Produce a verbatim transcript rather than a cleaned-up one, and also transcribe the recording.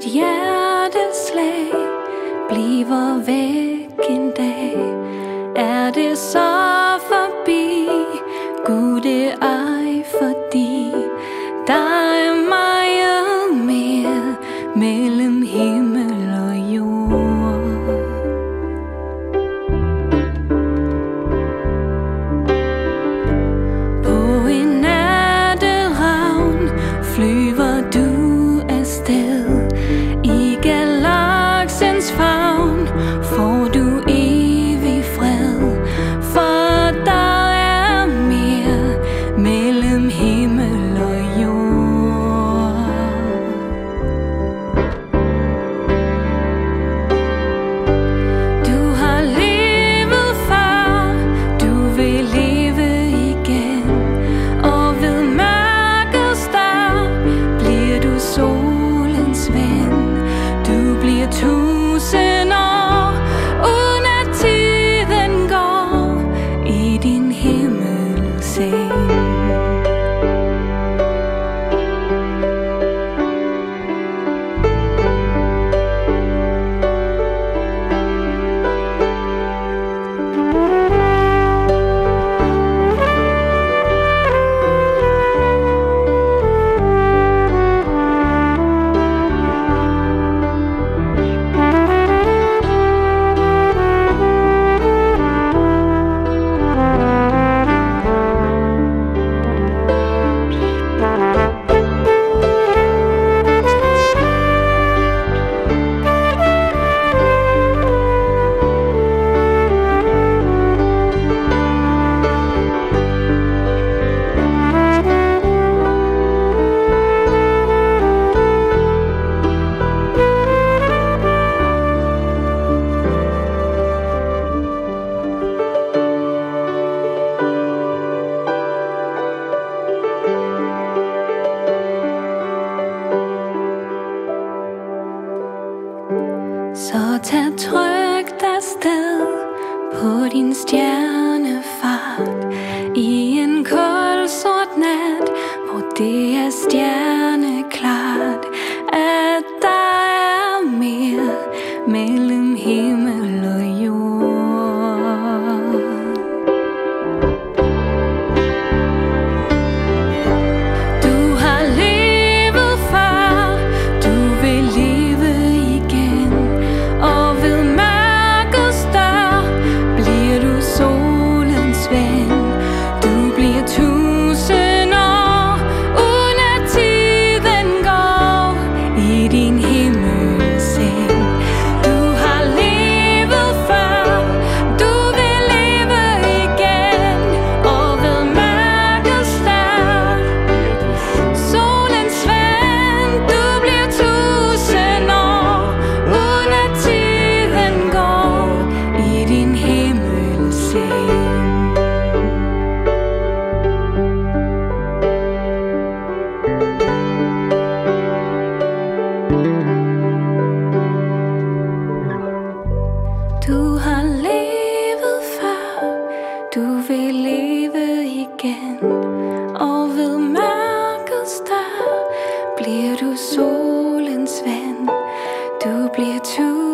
hjerteslag bliver væk en dag. Er det så forbi? Gud, det ej, fordi der er meget mere mellem himmel og jord. På en natteravn flyver du afsted. I galaksens favn får du evig fred, for der er mere mellem himmel og jord. Du har levet før, du vil leve igen, og ved mørkets dag bliver du solens ven. Du bliver tusind år, uden at tiden går i din himmelseng. Så tag trygt afsted på din stjernefart i en kold sort nat, hvor det er stjerneklart, at der er mere mellem himmel og jord. Du har levet før, du vil leve igen, og ved mørkets dør bliver du solens ven. Du bliver tusind år, uden at tiden går i din himmelseng. Du har levet før, du vil leve igen, og ved mørkets dør solens ven. Du bliver tusind år, uden at tiden går i din himmelseng. Du har levet før, du vil leve igen, og ved mørkets dør bliver du solens ven. Du bliver tu